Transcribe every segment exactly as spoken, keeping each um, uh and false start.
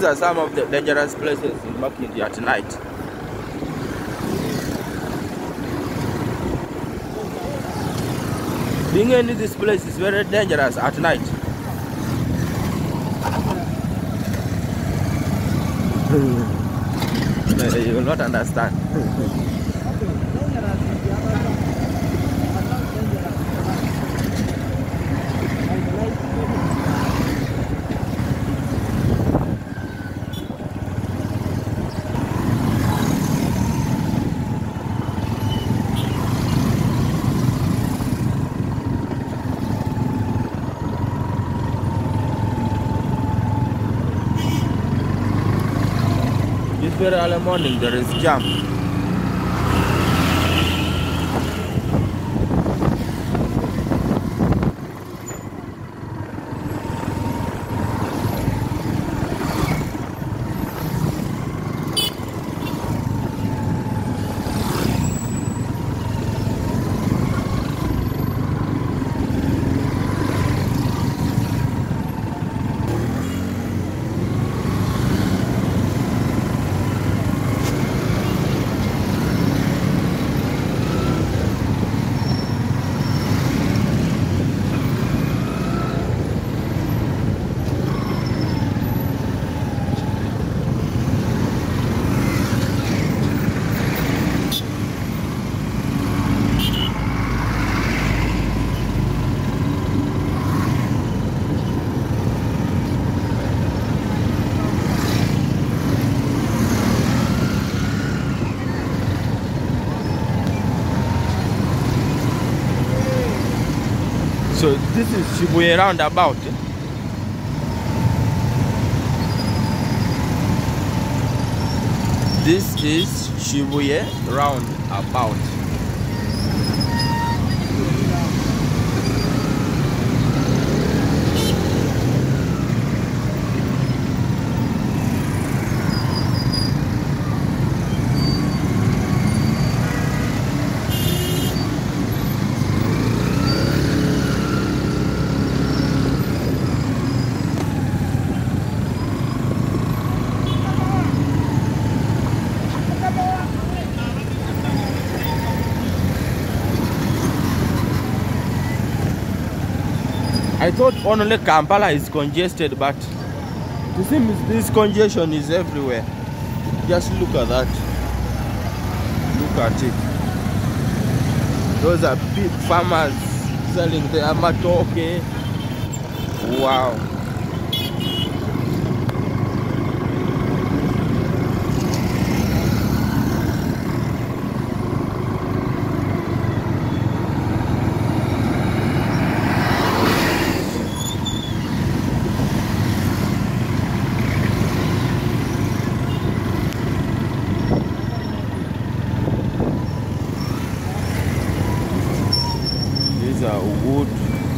are some of the dangerous places in Makindye at night. Being in this place is very dangerous at night. You will not understand. Very early morning there is jam. So this is Kibuye roundabout. This is Kibuye roundabout. I thought only Kampala is congested, but it seems this congestion is everywhere. Just look at that. Look at it. Those are big farmers selling their matoke. Wow. Wood.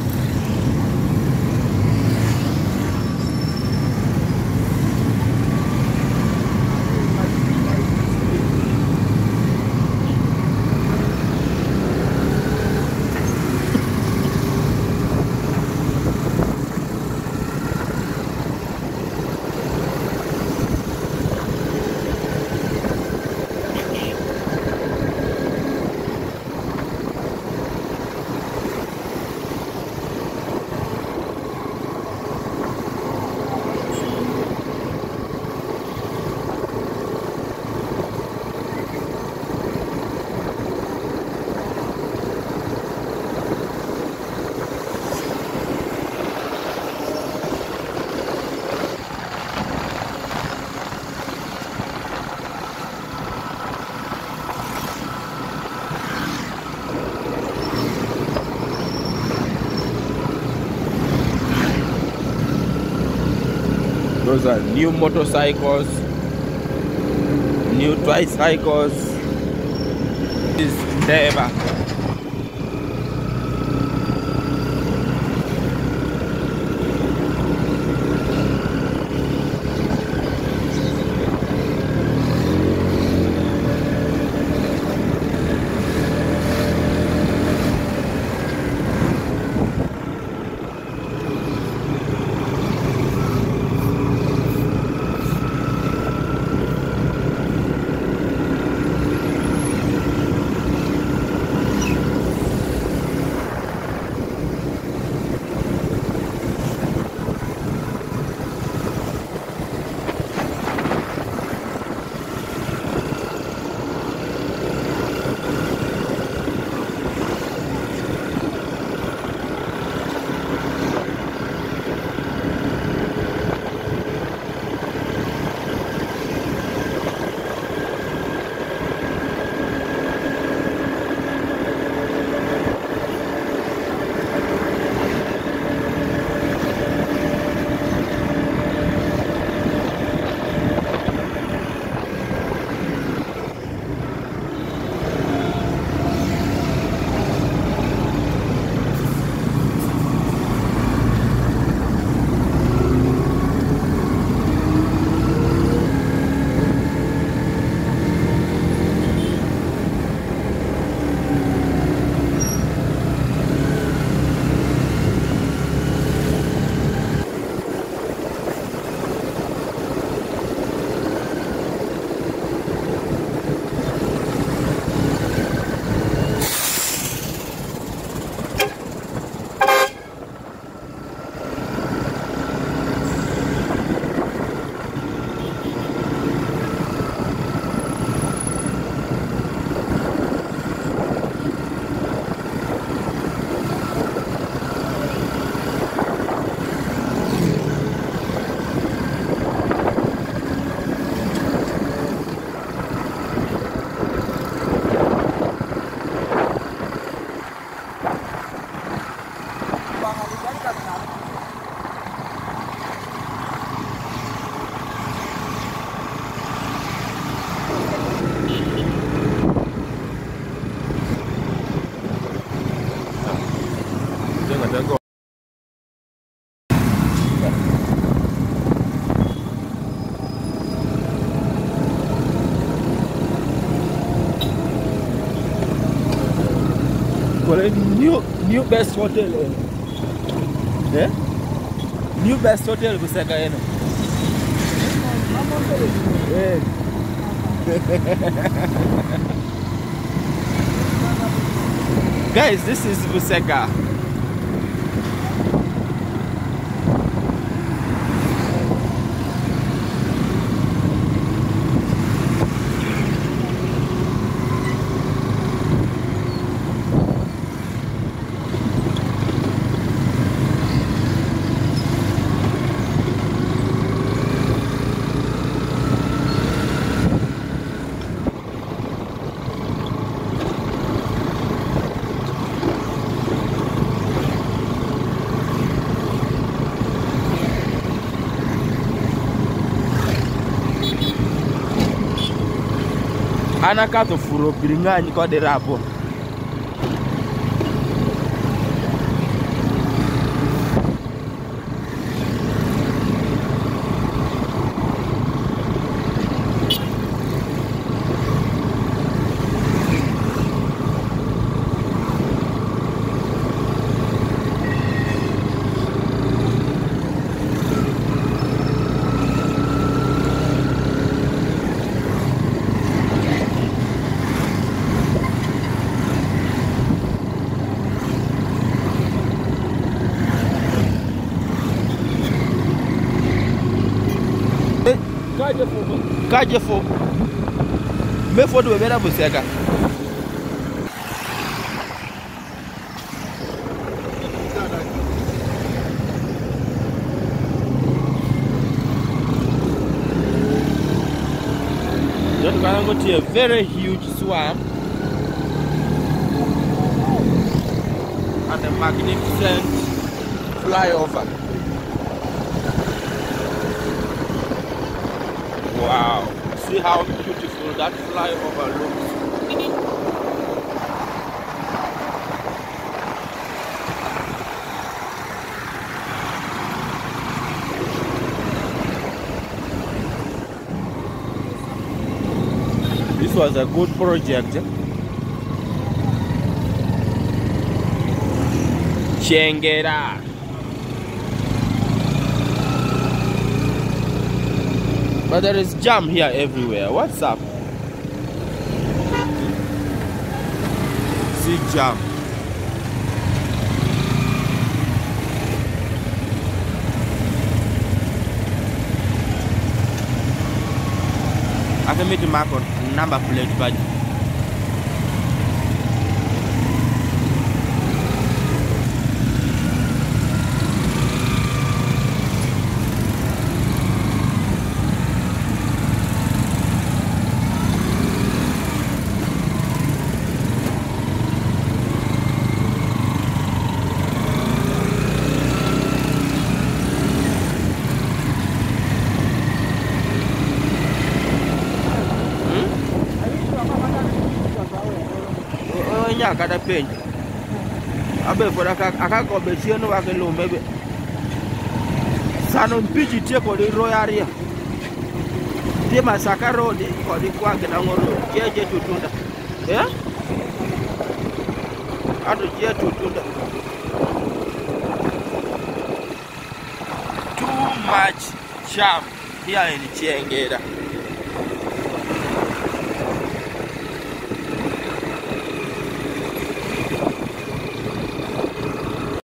Those are new motorcycles, new tricycles. This is Ndebba. For a new new best hotel. Eh? New best hotel busega eno. Eh. Guys, this is busega. Ana kato furo biringani kwa derapo. Kaje fo me fo do bela busega just gonna go to a very huge swamp and a magnificent flyover. Wow, see how beautiful that flyover looks. This was a good project. Chengera. But there is jam here everywhere. What's up? See jam. I can make the mark on number plate badge. Kada penj abe for aka aka go be chieno wa ke lumbe be sano mpiji tie ko di royaria tie masaka road ko di kwa ke na ngoro jeje tutunda eh ado je tutunda too much jam here in Chengera.